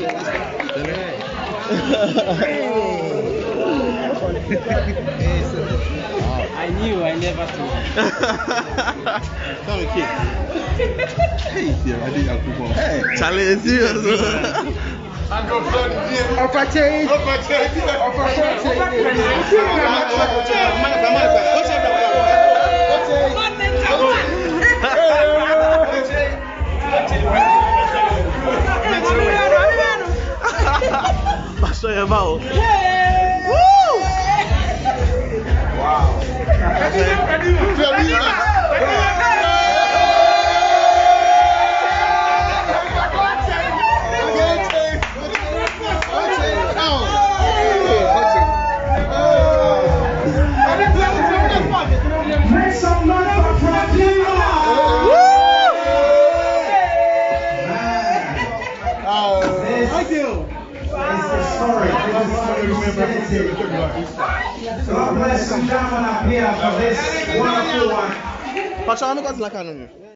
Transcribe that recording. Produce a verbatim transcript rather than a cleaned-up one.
I knew I never told. Come kid. Hey, dear, I think I'll cook. Hey, Charlie is serious. Upper change. Upper change. Upper change. Pastor Yabao. Woo! Wow. Make some noise for Franklin. Thank you. It's the story. God bless some gentlemen up here for this wonderful one. Pastor, I'm going to